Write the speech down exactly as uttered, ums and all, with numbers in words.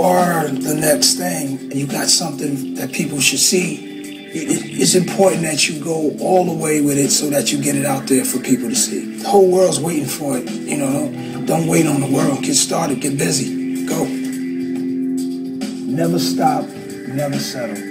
are the next thing and you got something that people should see, it's important that you go all the way with it so that you get it out there for people to see. The whole world's waiting for it, you know. Don't wait on the world. Get started, get busy, go. Never stop, never settle.